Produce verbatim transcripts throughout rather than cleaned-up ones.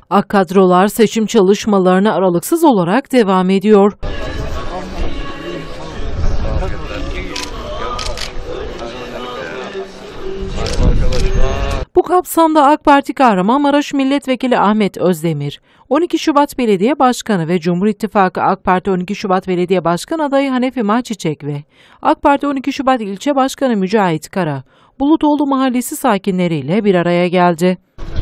Ak kadrolar seçim çalışmalarına aralıksız olarak devam ediyor. Bu kapsamda AK Parti Kahramanmaraş Milletvekili Ahmet Özdemir, on iki Şubat Belediye Başkanı ve Cumhur İttifakı AK Parti on iki Şubat Belediye Başkan adayı Hanefi Mahçiçek ve AK Parti on iki Şubat İlçe Başkanı Mücahit Kara, Bulutoğlu Mahallesi sakinleriyle bir araya geldi.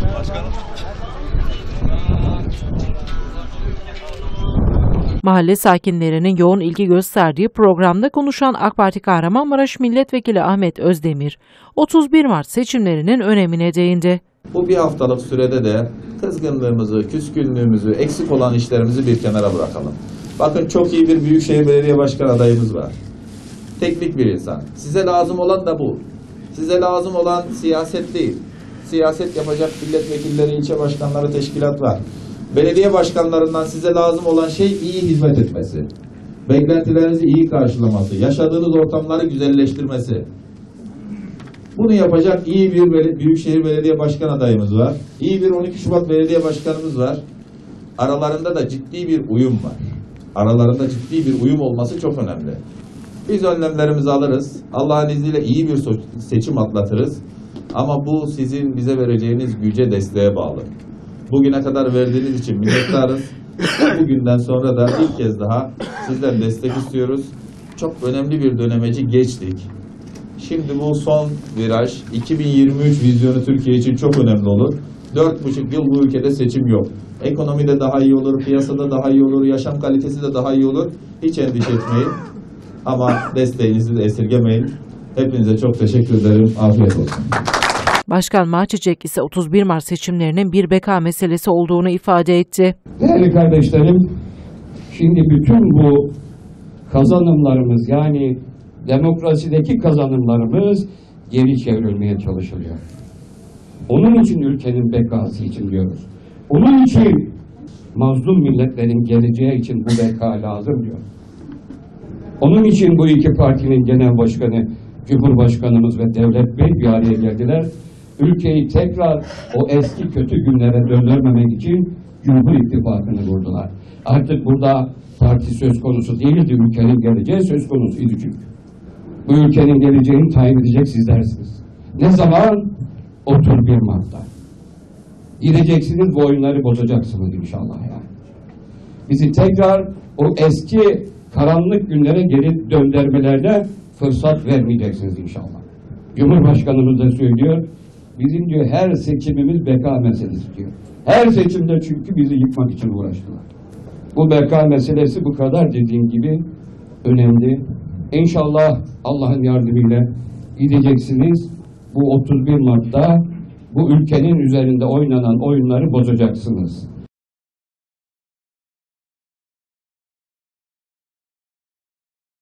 Mahalle sakinlerinin yoğun ilgi gösterdiği programda konuşan AK Parti Kahramanmaraş Milletvekili Ahmet Özdemir, otuz bir Mart seçimlerinin önemine değindi. Bu bir haftalık sürede de kızgınlığımızı, küskünlüğümüzü, eksik olan işlerimizi bir kenara bırakalım. Bakın, çok iyi bir Büyükşehir Belediye Başkanı adayımız var. Teknik bir insan. Size lazım olan da bu. Size lazım olan siyaset değil. Siyaset yapacak milletvekilleri, ilçe başkanları, teşkilat var. Belediye başkanlarından size lazım olan şey iyi hizmet etmesi. Beklentilerinizi iyi karşılaması, yaşadığınız ortamları güzelleştirmesi. Bunu yapacak iyi bir Büyükşehir Belediye Başkan adayımız var. İyi bir on iki Şubat Belediye Başkanımız var. Aralarında da ciddi bir uyum var. Aralarında ciddi bir uyum olması çok önemli. Biz önlemlerimizi alırız. Allah'ın izniyle iyi bir seçim atlatırız. Ama bu sizin bize vereceğiniz güce, desteğe bağlı. Bugüne kadar verdiğiniz için minnettarız. Bugünden sonra da bir kez daha sizden destek istiyoruz. Çok önemli bir dönemeci geçtik. Şimdi bu son viraj, iki bin yirmi üç vizyonu Türkiye için çok önemli olur. Dört buçuk yıl bu ülkede seçim yok. Ekonomide daha iyi olur, piyasada daha iyi olur, yaşam kalitesi de daha iyi olur. Hiç endişe etmeyin. Ama desteğinizi de esirgemeyin. Hepinize çok teşekkür ederim. Afiyet olsun. Başkan Mahçiçek ise otuz bir Mart seçimlerinin bir beka meselesi olduğunu ifade etti. Değerli kardeşlerim, şimdi bütün bu kazanımlarımız, yani demokrasideki kazanımlarımız geri çevrilmeye çalışılıyor. Onun için ülkenin bekası için diyoruz. Onun için mazlum milletlerin geleceği için bu beka lazım diyor. Onun için bu iki partinin genel başkanı, Cumhurbaşkanımız ve Devlet Bey bir araya geldiler. Ülkeyi tekrar o eski kötü günlere döndürmemek için Cumhur İttifakı'nı kurdular. Artık burada parti söz konusu değildi, ülkenin geleceği söz konusuydu çünkü. Bu ülkenin geleceğini tayin edecek sizlersiniz. Ne zaman? otuz bir Mart'ta. Gideceksiniz, bu oyunları bozacaksınız inşallah yani. Bizi tekrar o eski karanlık günlere geri döndürmelerine fırsat vermeyeceksiniz inşallah. Cumhurbaşkanımız da söylüyor, bizim diyor her seçimimiz beka meselesi diyor. Her seçimde çünkü bizi yıkmak için uğraştılar. Bu beka meselesi bu kadar dediğim gibi önemli. İnşallah Allah'ın yardımıyla gideceksiniz. Bu otuz bir Mart'ta bu ülkenin üzerinde oynanan oyunları bozacaksınız.